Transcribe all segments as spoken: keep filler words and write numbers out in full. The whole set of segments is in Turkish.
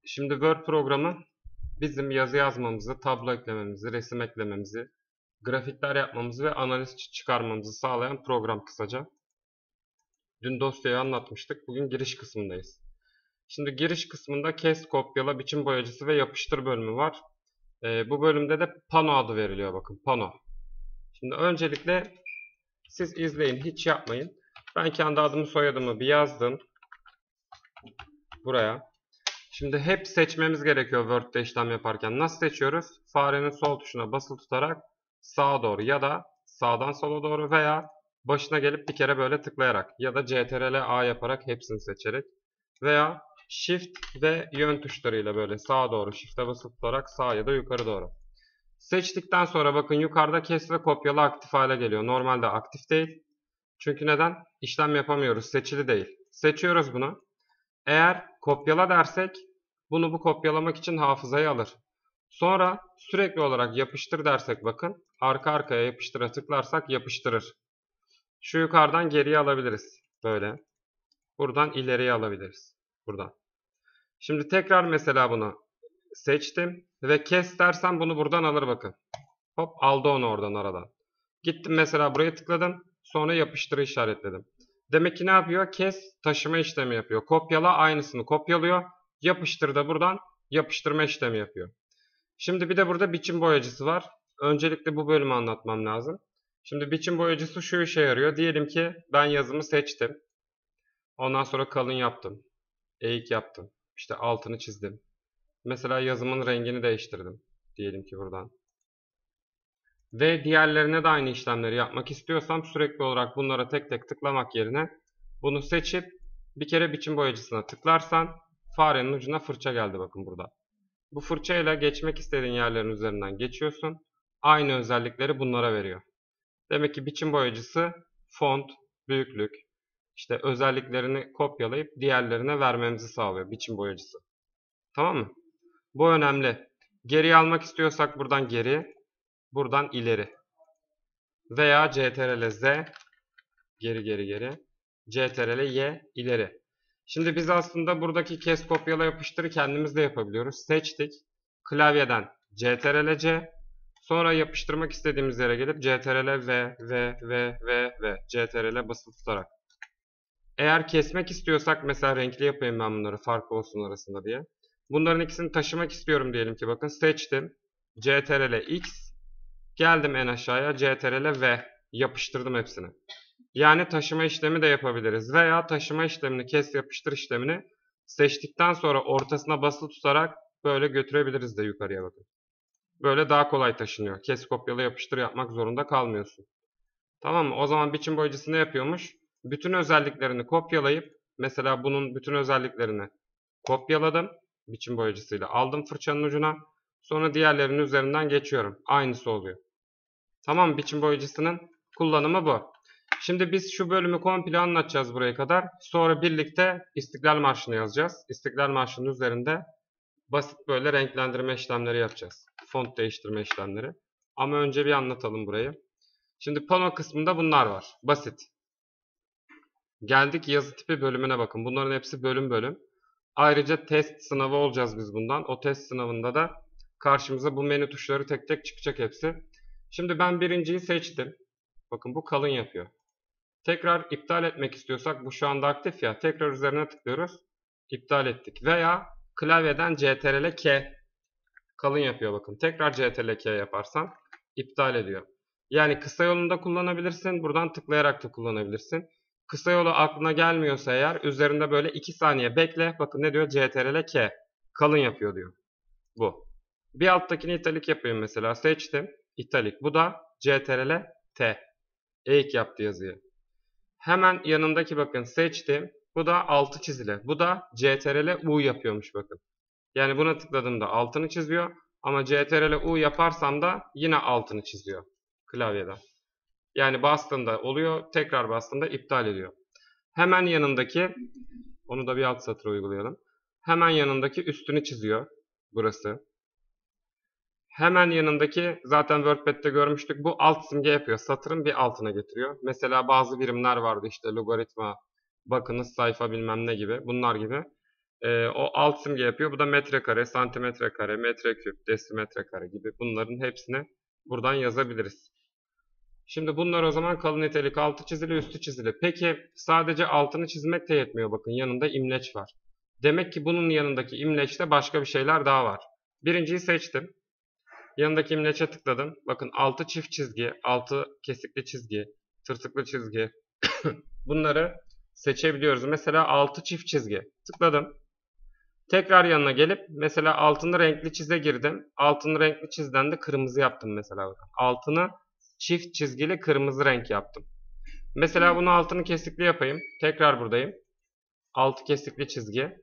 Şimdi Word programı bizim yazı yazmamızı, tablo eklememizi, resim eklememizi, grafikler yapmamızı ve analiz çıkarmamızı sağlayan program kısaca. Dün dosyayı anlatmıştık. Bugün giriş kısmındayız. Şimdi giriş kısmında kes, kopyala, biçim boyacısı ve yapıştır bölümü var. Ee, bu bölümde de pano adı veriliyor. Bakın pano. Şimdi öncelikle siz izleyin, hiç yapmayın. Ben kendi adımı soyadımı bir yazdım buraya. Şimdi hep seçmemiz gerekiyor Word'de işlem yaparken. Nasıl seçiyoruz? Farenin sol tuşuna basılı tutarak sağa doğru ya da sağdan sola doğru veya başına gelip bir kere böyle tıklayarak ya da Ctrl A yaparak hepsini seçerek veya Shift ve yön tuşlarıyla böyle sağa doğru Shift'e basılı tutarak sağa ya da yukarı doğru. Seçtikten sonra bakın yukarıda kes ve kopyala aktif hale geliyor. Normalde aktif değil. Çünkü neden? İşlem yapamıyoruz. Seçili değil. Seçiyoruz bunu. Eğer kopyala dersek bunu bu kopyalamak için hafızaya alır. Sonra sürekli olarak yapıştır dersek bakın arka arkaya yapıştıra tıklarsak yapıştırır. Şu yukarıdan geriye alabiliriz. Böyle. Buradan ileriye alabiliriz. Buradan. Şimdi tekrar mesela bunu seçtim ve kes dersem bunu buradan alır bakın. Hop aldı onu oradan aradan. Gittim mesela buraya tıkladım. Sonra yapıştırı işaretledim. Demek ki ne yapıyor? Kes taşıma işlemi yapıyor. Kopyala aynısını kopyalıyor. Yapıştır da buradan yapıştırma işlemi yapıyor. Şimdi bir de burada biçim boyacısı var. Öncelikle bu bölümü anlatmam lazım. Şimdi biçim boyacısı şu işe yarıyor. Diyelim ki ben yazımı seçtim. Ondan sonra kalın yaptım. Eğik yaptım. İşte altını çizdim. Mesela yazımın rengini değiştirdim. Diyelim ki buradan. Ve diğerlerine de aynı işlemleri yapmak istiyorsam sürekli olarak bunlara tek tek tıklamak yerine bunu seçip bir kere biçim boyacısına tıklarsan farenin ucuna fırça geldi bakın burada. Bu fırçayla geçmek istediğin yerlerin üzerinden geçiyorsun. Aynı özellikleri bunlara veriyor. Demek ki biçim boyacısı font, büyüklük, işte özelliklerini kopyalayıp diğerlerine vermemizi sağlıyor biçim boyacısı. Tamam mı? Bu önemli. Geriye almak istiyorsak buradan geri, buradan ileri. Veya Ctrl Z geri geri geri. Ctrl Y ileri. Şimdi biz aslında buradaki kes kopyala yapıştırı kendimiz de yapabiliyoruz. Seçtik. Klavyeden Ctrl C. Sonra yapıştırmak istediğimiz yere gelip Ctrl V V V V V Ctrl basılı tutarak. Eğer kesmek istiyorsak mesela renkli yapayım ben bunları farklı olsun arasında diye. Bunların ikisini taşımak istiyorum diyelim ki bakın seçtim. Ctrl X. Geldim en aşağıya Ctrl V yapıştırdım hepsini. Yani taşıma işlemi de yapabiliriz. Veya taşıma işlemini kes yapıştır işlemini seçtikten sonra ortasına basılı tutarak böyle götürebiliriz de yukarıya bakın. Böyle daha kolay taşınıyor. Kes kopyala yapıştır yapmak zorunda kalmıyorsun. Tamam mı? O zaman biçim boyacısı ne yapıyormuş? Bütün özelliklerini kopyalayıp mesela bunun bütün özelliklerini kopyaladım. Biçim boyacısıyla aldım fırçanın ucuna. Sonra diğerlerinin üzerinden geçiyorum. Aynısı oluyor. Tamam, biçim boyacısının kullanımı bu. Şimdi biz şu bölümü komple anlatacağız buraya kadar. Sonra birlikte İstiklal Marşı'nı yazacağız. İstiklal Marşı'nın üzerinde basit böyle renklendirme işlemleri yapacağız. Font değiştirme işlemleri. Ama önce bir anlatalım burayı. Şimdi pano kısmında bunlar var. Basit. Geldik yazı tipi bölümüne bakın. Bunların hepsi bölüm bölüm. Ayrıca test sınavı olacağız biz bundan. O test sınavında da karşımıza bu menü tuşları tek tek çıkacak hepsi. Şimdi ben birinciyi seçtim. Bakın bu kalın yapıyor. Tekrar iptal etmek istiyorsak bu şu anda aktif ya. Tekrar üzerine tıklıyoruz. İptal ettik. Veya klavyeden Ctrl K kalın yapıyor bakın. Tekrar Ctrl K yaparsan iptal ediyor. Yani kısa yolunda kullanabilirsin. Buradan tıklayarak da kullanabilirsin. Kısa yolu aklına gelmiyorsa eğer üzerinde böyle iki saniye bekle. Bakın ne diyor? Ctrl K kalın yapıyor diyor. Bu. Bir alttakini italik yapayım mesela. Seçtim. İtalik. Bu da Ctrl T. Eğik yaptı yazıyı. Hemen yanındaki bakın seçtim. Bu da altı çizili. Bu da Ctrl U yapıyormuş bakın. Yani buna tıkladığımda altını çiziyor. Ama Ctrl U yaparsam da yine altını çiziyor klavyeden. Yani bastığında oluyor. Tekrar bastığında iptal ediyor. Hemen yanındaki, onu da bir alt satıra uygulayalım. Hemen yanındaki üstünü çiziyor. Burası. Hemen yanındaki zaten WordPad'de görmüştük. Bu alt simge yapıyor. Satırın bir altına getiriyor. Mesela bazı birimler vardı işte logaritma, bakınız sayfa bilmem ne gibi. Bunlar gibi. Ee, o alt simge yapıyor. Bu da metrekare, santimetre kare, metreküp, desimetre kare gibi bunların hepsini buradan yazabiliriz. Şimdi bunlar o zaman kalın nitelik altı çizili, üstü çizili. Peki sadece altını çizmek de yetmiyor. Bakın yanında imleç var. Demek ki bunun yanındaki imleçte başka bir şeyler daha var. Birinciyi seçtim. Yanındaki imleçe tıkladım. Bakın altı çift çizgi, altı kesikli çizgi, tırtıklı çizgi. Bunları seçebiliyoruz. Mesela altı çift çizgi. Tıkladım. Tekrar yanına gelip mesela altını renkli çize girdim. Altını renkli çizden de kırmızı yaptım mesela. Bakın. Altını çift çizgili kırmızı renk yaptım. Mesela bunu altını kesikli yapayım. Tekrar buradayım. Altı kesikli çizgi.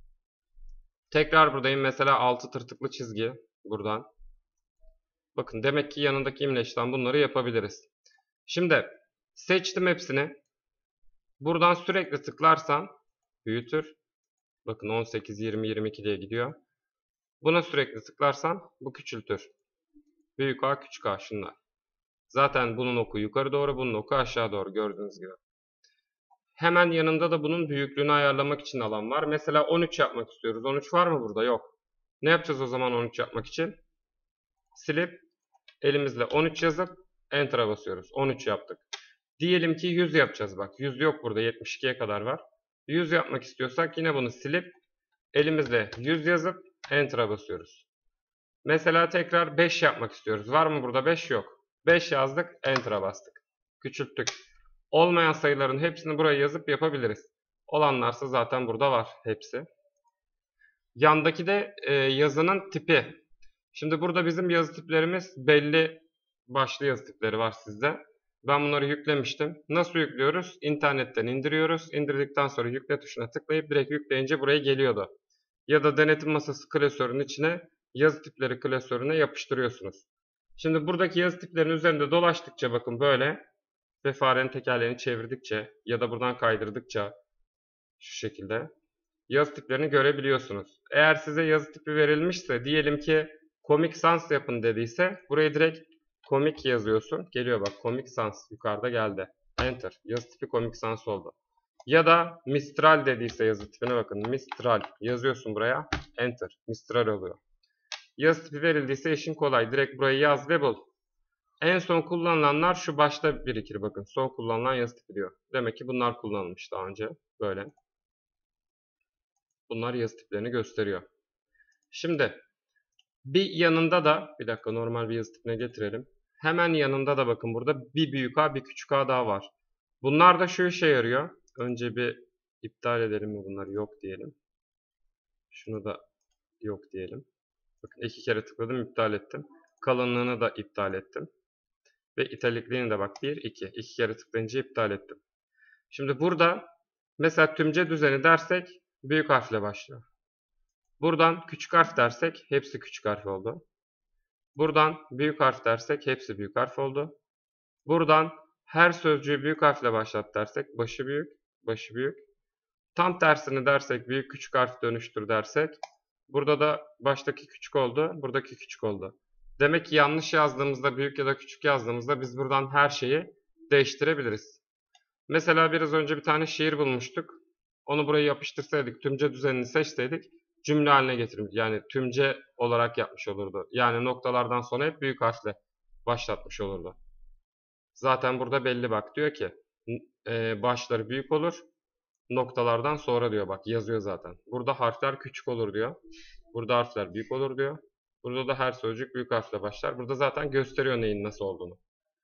Tekrar buradayım. Mesela altı tırtıklı çizgi. Buradan. Bakın demek ki yanındaki imleçten bunları yapabiliriz. Şimdi seçtim hepsini. Buradan sürekli tıklarsam büyütür. Bakın on sekiz, yirmi, yirmi iki diye gidiyor. Buna sürekli tıklarsam bu küçültür. Büyük A, küçük A şunlar. Zaten bunun oku yukarı doğru, bunun oku aşağı doğru gördüğünüz gibi. Hemen yanında da bunun büyüklüğünü ayarlamak için alan var. Mesela on üç yapmak istiyoruz. on üç var mı burada? Yok. Ne yapacağız o zaman on üç yapmak için? Silip elimizle on üç yazıp Enter'a basıyoruz. on üç yaptık. Diyelim ki yüz yapacağız bak. yüz yok burada. yetmiş ikiye kadar var. yüz yapmak istiyorsak yine bunu silip elimizle yüz yazıp Enter'a basıyoruz. Mesela tekrar beş yapmak istiyoruz. Var mı burada? beş yok. beş yazdık. Enter'a bastık. Küçülttük. Olmayan sayıların hepsini buraya yazıp yapabiliriz. Olanlarsa zaten burada var hepsi. Yandaki de e, yazının tipi. Şimdi burada bizim yazı tiplerimiz belli başlı yazı tipleri var sizde. Ben bunları yüklemiştim. Nasıl yüklüyoruz? İnternetten indiriyoruz. İndirdikten sonra yükle tuşuna tıklayıp direkt yükleyince buraya geliyordu. Ya da denetim masası klasörünün içine yazı tipleri klasörüne yapıştırıyorsunuz. Şimdi buradaki yazı tiplerinin üzerinde dolaştıkça bakın böyle ve farenin tekerleğini çevirdikçe ya da buradan kaydırdıkça şu şekilde yazı tiplerini görebiliyorsunuz. Eğer size yazı tipi verilmişse diyelim ki Comic Sans yapın dediyse buraya direkt Comic yazıyorsun. Geliyor bak Comic Sans yukarıda geldi. Enter. Yazı tipi Comic Sans oldu. Ya da Mistral dediyse yazı tipine bakın. Mistral yazıyorsun buraya. Enter. Mistral oluyor. Yazı tipi verildiyse işin kolay. Direkt burayı yaz ve bul. En son kullanılanlar şu başta birikir bakın. Son kullanılan yazı tipi diyor. Demek ki bunlar kullanılmış daha önce. Böyle. Bunlar yazı tiplerini gösteriyor. Şimdi bir yanında da bir dakika normal bir yazı tipine getirelim. Hemen yanında da bakın burada bir büyük A bir küçük A daha var. Bunlar da şu işe yarıyor. Önce bir iptal edelim mi bunları yok diyelim. Şunu da yok diyelim. Bakın iki kere tıkladım iptal ettim. Kalınlığını da iptal ettim. Ve italikliğini de bak bir iki. iki kere tıklayınca iptal ettim. Şimdi burada mesela tümce düzeni dersek büyük harfle başlıyor. Buradan küçük harf dersek hepsi küçük harf oldu. Buradan büyük harf dersek hepsi büyük harf oldu. Buradan her sözcüğü büyük harfle başlat dersek başı büyük, başı büyük. Tam tersini dersek büyük küçük harf dönüştür dersek burada da baştaki küçük oldu, buradaki küçük oldu. Demek ki yanlış yazdığımızda büyük ya da küçük yazdığımızda biz buradan her şeyi değiştirebiliriz. Mesela biraz önce bir tane şiir bulmuştuk. Onu buraya yapıştırsaydık, tümce düzenini seçseydik cümle haline getirmiş. Yani tümce olarak yapmış olurdu. Yani noktalardan sonra hep büyük harfle başlatmış olurdu. Zaten burada belli bak diyor ki e, başları büyük olur. Noktalardan sonra diyor bak yazıyor zaten. Burada harfler küçük olur diyor. Burada harfler büyük olur diyor. Burada da her sözcük büyük harfle başlar. Burada zaten gösteriyor neyin nasıl olduğunu.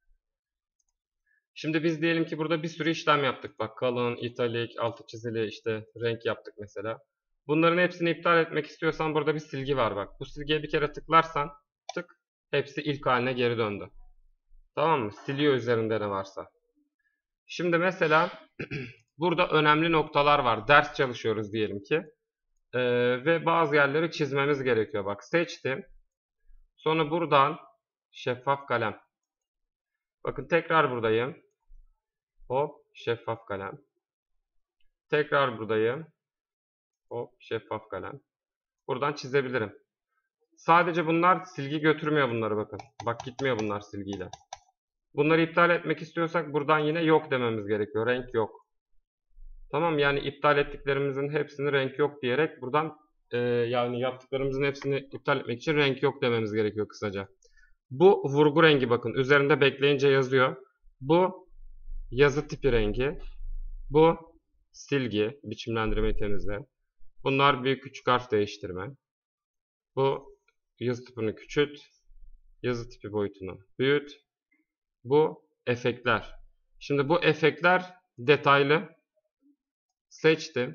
Şimdi biz diyelim ki burada bir sürü işlem yaptık. Bak kalın, italik, altı çizili işte renk yaptık mesela. Bunların hepsini iptal etmek istiyorsan burada bir silgi var bak. Bu silgiye bir kere tıklarsan tık hepsi ilk haline geri döndü. Tamam mı? Siliyor üzerinde ne varsa. Şimdi mesela burada önemli noktalar var. Ders çalışıyoruz diyelim ki. Ee, ve bazı yerleri çizmemiz gerekiyor. Bak seçtim. Sonra buradan şeffaf kalem. Bakın tekrar buradayım. Hop şeffaf kalem. Tekrar buradayım. Hop şeffaf kalem. Buradan çizebilirim. Sadece bunlar silgi götürmüyor bunları bakın. Bak gitmiyor bunlar silgiyle. Bunları iptal etmek istiyorsak buradan yine yok dememiz gerekiyor. Renk yok. Tamam, yani iptal ettiklerimizin hepsini renk yok diyerek buradan e, yani yaptıklarımızın hepsini iptal etmek için renk yok dememiz gerekiyor kısaca. Bu vurgu rengi, bakın üzerinde bekleyince yazıyor. Bu yazı tipi rengi. Bu silgi, biçimlendirmeyi temizle. Bunlar büyük küçük harf değiştirme. Bu yazı tipini küçült. Yazı tipi boyutunu büyüt. Bu efektler. Şimdi bu efektler detaylı. Seçtim.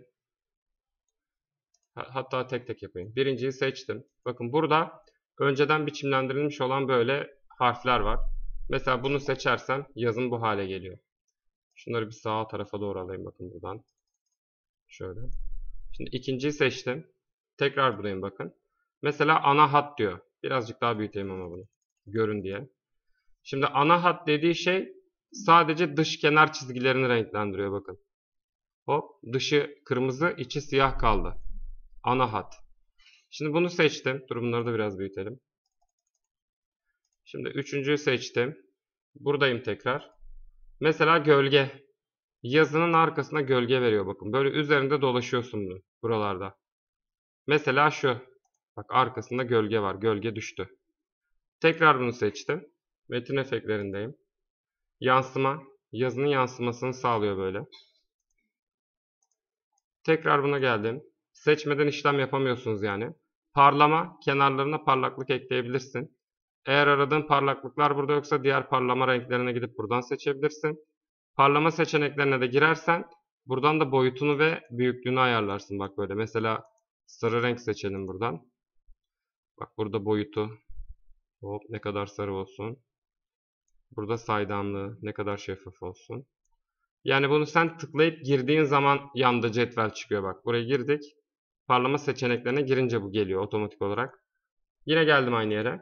Hatta tek tek yapayım. Birinciyi seçtim. Bakın burada önceden biçimlendirilmiş olan böyle harfler var. Mesela bunu seçersem yazım bu hale geliyor. Şunları bir sağa tarafa doğru alayım bakın buradan. Şöyle. Şimdi ikinciyi seçtim. Tekrar buradayım bakın. Mesela ana hat diyor. Birazcık daha büyüteyim ama bunu. Görün diye. Şimdi ana hat dediği şey sadece dış kenar çizgilerini renklendiriyor bakın. Hop, dışı kırmızı, içi siyah kaldı. Ana hat. Şimdi bunu seçtim. Dur, bunları da biraz büyütelim. Şimdi üçüncüyü seçtim. Buradayım tekrar. Mesela gölge. Yazının arkasına gölge veriyor bakın. Böyle üzerinde dolaşıyorsun bunu buralarda. Mesela şu. Bak, arkasında gölge var. Gölge düştü. Tekrar bunu seçtim. Metin efektlerindeyim. Yansıma. Yazının yansımasını sağlıyor böyle. Tekrar buna geldim. Seçmeden işlem yapamıyorsunuz yani. Parlama. Kenarlarına parlaklık ekleyebilirsin. Eğer aradığın parlaklıklar burada yoksa diğer parlama renklerine gidip buradan seçebilirsin. Parlama seçeneklerine de girersen buradan da boyutunu ve büyüklüğünü ayarlarsın. Bak böyle. Mesela sarı renk seçelim buradan. Bak burada boyutu. Hop, ne kadar sarı olsun. Burada saydamlığı ne kadar şeffaf olsun. Yani bunu sen tıklayıp girdiğin zaman yanda cetvel çıkıyor bak. Buraya girdik. Parlama seçeneklerine girince bu geliyor otomatik olarak. Yine geldim aynı yere.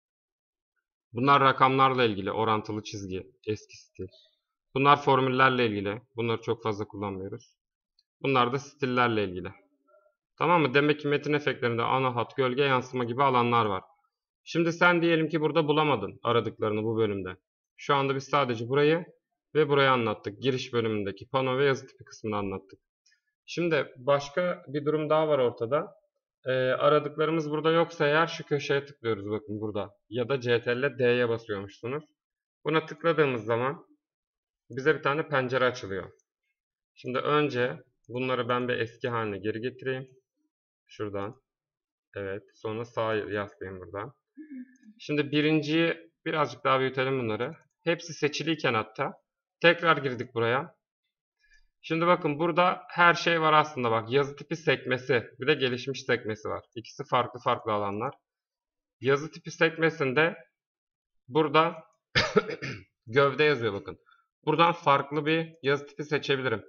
Bunlar rakamlarla ilgili. Orantılı çizgi. Eski stil. Bunlar formüllerle ilgili. Bunları çok fazla kullanmıyoruz. Bunlar da stillerle ilgili. Tamam mı? Demek ki metin efektlerinde ana hat, gölge, yansıma gibi alanlar var. Şimdi sen diyelim ki burada bulamadın aradıklarını bu bölümde. Şu anda biz sadece burayı ve burayı anlattık. Giriş bölümündeki pano ve yazı tipi kısmını anlattık. Şimdi başka bir durum daha var ortada. Ee, aradıklarımız burada yoksa eğer şu köşeye tıklıyoruz bakın burada. Ya da C T R L D'ye basıyormuşsunuz. Buna tıkladığımız zaman bize bir tane pencere açılıyor. Şimdi önce bunları ben bir eski haline geri getireyim. Şuradan. Evet. Sonra sağa yaslayayım buradan. Şimdi birinciyi birazcık daha büyütelim bunları. Hepsi seçiliyken hatta. Tekrar girdik buraya. Şimdi bakın burada her şey var aslında bak. Yazı tipi sekmesi. Bir de gelişmiş sekmesi var. İkisi farklı farklı alanlar. Yazı tipi sekmesinde burada gövde yazıyor bakın. Buradan farklı bir yazı tipi seçebilirim.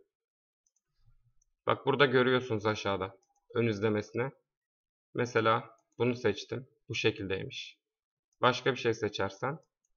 Bak burada görüyorsunuz aşağıda. Ön izlemesine. Mesela bunu seçtim. Bu şekildeymiş. Başka bir şey seçersen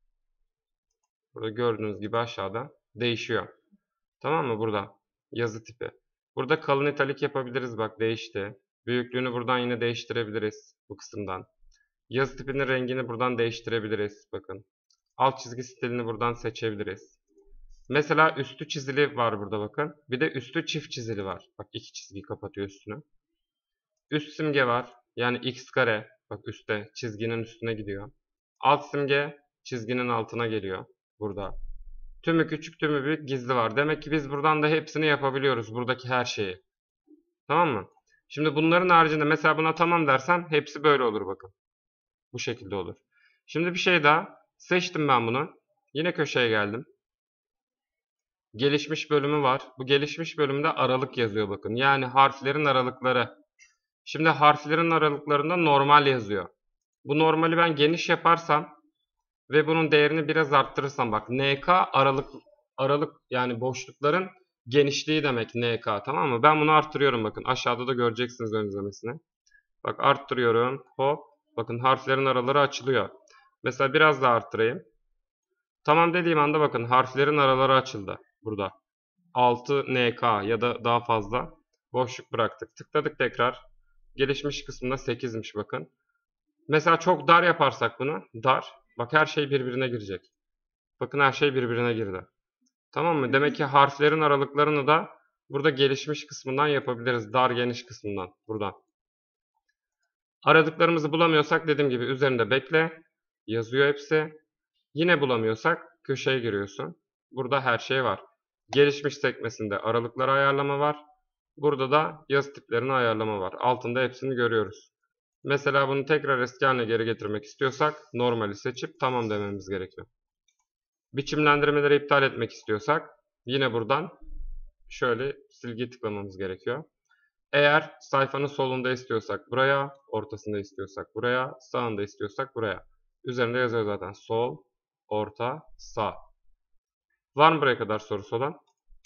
burada gördüğünüz gibi aşağıda değişiyor. Tamam mı? Burada yazı tipi. Burada kalın italik yapabiliriz. Bak değişti. Büyüklüğünü buradan yine değiştirebiliriz. Bu kısımdan. Yazı tipinin rengini buradan değiştirebiliriz. Bakın. Alt çizgi stilini buradan seçebiliriz. Mesela üstü çizili var burada bakın. Bir de üstü çift çizili var. Bak iki çizgi kapatıyor üstünü. Üst simge var. Yani x kare. Bak üstte çizginin üstüne gidiyor. Alt simge çizginin altına geliyor. Burada. Tümü küçük tümü büyük gizli var. Demek ki biz buradan da hepsini yapabiliyoruz. Buradaki her şeyi. Tamam mı? Şimdi bunların haricinde mesela buna tamam dersem hepsi böyle olur bakın. Bu şekilde olur. Şimdi bir şey daha. Seçtim ben bunu. Yine köşeye geldim. Gelişmiş bölümü var. Bu gelişmiş bölümde aralık yazıyor bakın. Yani harflerin aralıkları. Şimdi harflerin aralıklarında normal yazıyor. Bu normali ben geniş yaparsam ve bunun değerini biraz arttırırsam bak N K aralık aralık yani boşlukların genişliği demek N K, tamam mı? Ben bunu arttırıyorum bakın. Aşağıda da göreceksiniz ön izlemesini. Bak arttırıyorum. Hop. Bakın harflerin araları açılıyor. Mesela biraz daha arttırayım. Tamam dediğim anda bakın harflerin araları açıldı. Burada. altı N K ya da daha fazla boşluk bıraktık. Tıkladık tekrar. Gelişmiş kısmında sekizmiş bakın. Mesela çok dar yaparsak bunu. Dar. Bak her şey birbirine girecek. Bakın her şey birbirine girdi. Tamam mı? Demek ki harflerin aralıklarını da Burada gelişmiş kısmından yapabiliriz. Dar geniş kısmından. Buradan. Aradıklarımızı bulamıyorsak dediğim gibi üzerinde bekle. Yazıyor hepsi. Yine bulamıyorsak köşeye giriyorsun. Burada her şey var. Gelişmiş sekmesinde aralıkları ayarlama var. Burada da yazı tiplerini ayarlama var. Altında hepsini görüyoruz. Mesela bunu tekrar eski haline geri getirmek istiyorsak normali seçip tamam dememiz gerekiyor. Biçimlendirmeleri iptal etmek istiyorsak yine buradan şöyle silgiyi tıklamamız gerekiyor. Eğer sayfanın solunda istiyorsak buraya, ortasında istiyorsak buraya, sağında istiyorsak buraya. Üzerinde yazıyor zaten sol, orta, sağ. Var mı buraya kadar sorusu olan?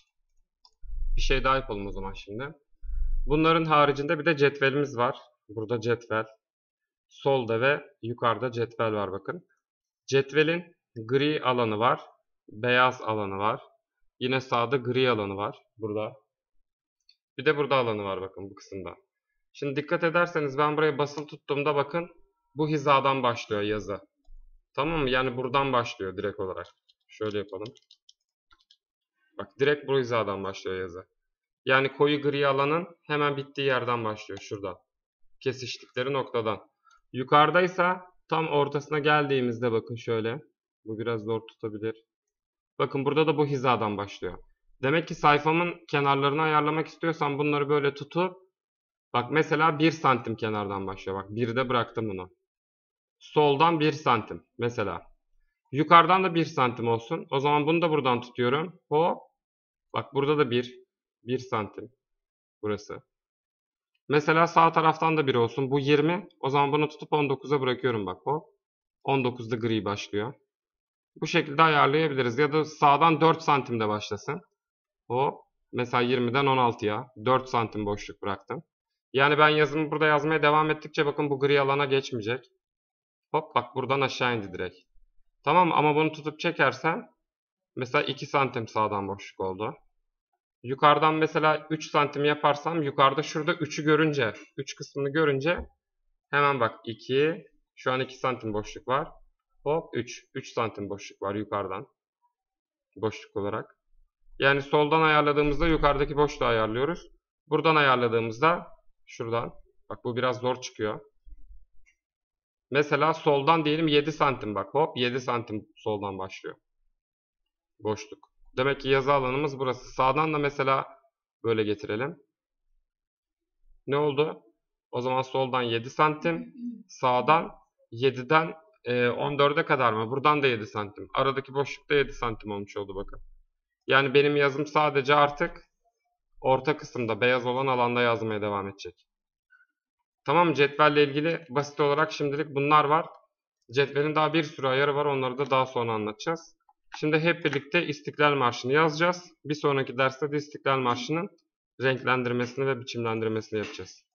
Bir şey daha yapalım o zaman şimdi. Bunların haricinde bir de cetvelimiz var. Burada cetvel. Solda ve yukarıda cetvel var bakın. Cetvelin gri alanı var. Beyaz alanı var. Yine sağda gri alanı var. Burada. Bir de burada alanı var bakın bu kısımda. Şimdi dikkat ederseniz ben buraya basılı tuttuğumda bakın bu hizadan başlıyor yazı. Tamam mı? Yani buradan başlıyor direkt olarak. Şöyle yapalım. Bak direkt bu hizadan başlıyor yazı. Yani koyu gri alanın hemen bittiği yerden başlıyor. Şuradan. Kesiştikleri noktadan. Yukarıdaysa tam ortasına geldiğimizde bakın şöyle. Bu biraz zor tutabilir. Bakın burada da bu hizadan başlıyor. Demek ki sayfamın kenarlarını ayarlamak istiyorsam bunları böyle tutup bak mesela bir santim kenardan başlıyor. Bak birde bıraktım bunu. Soldan bir santim mesela. Yukarıdan da bir santim olsun. O zaman bunu da buradan tutuyorum. Hop. Bak burada da bir. bir santim. Burası. Mesela sağ taraftan da bir olsun. Bu yirmi. O zaman bunu tutup on dokuza bırakıyorum bak. Hop. on dokuzda gri başlıyor. Bu şekilde ayarlayabiliriz. Ya da sağdan dört santimde başlasın. Hop. Mesela yirmiden on altıya. dört santim boşluk bıraktım. Yani ben yazımı burada yazmaya devam ettikçe bakın bu gri alana geçmeyecek. Hop bak buradan aşağı indi direkt. Tamam mı? Ama bunu tutup çekersem mesela iki santim sağdan boşluk oldu. Yukarıdan mesela üç santim yaparsam yukarıda şurada üçü görünce, üç kısmını görünce hemen bak iki, şu an iki santim boşluk var. Hop üç, üç santim boşluk var yukarıdan. Boşluk olarak. Yani soldan ayarladığımızda yukarıdaki boşluğu ayarlıyoruz. Buradan ayarladığımızda şuradan. Bak bu biraz zor çıkıyor. Mesela soldan diyelim yedi santim bak hop yedi santim soldan başlıyor. Boşluk. Demek ki yazı alanımız burası. Sağdan da mesela böyle getirelim. Ne oldu? O zaman soldan yedi santim. Sağdan yediden on dörde kadar mı? Buradan da yedi santim. Aradaki boşlukta yedi santim olmuş oldu bakın. Yani benim yazım sadece artık orta kısımda beyaz olan alanda yazmaya devam edecek. Tamam, cetvelle ilgili basit olarak şimdilik bunlar var. Cetvelin daha bir sürü ayarı var. Onları da daha sonra anlatacağız. Şimdi hep birlikte İstiklal Marşı'nı yazacağız. Bir sonraki derste de İstiklal Marşı'nın renklendirmesini ve biçimlendirmesini yapacağız.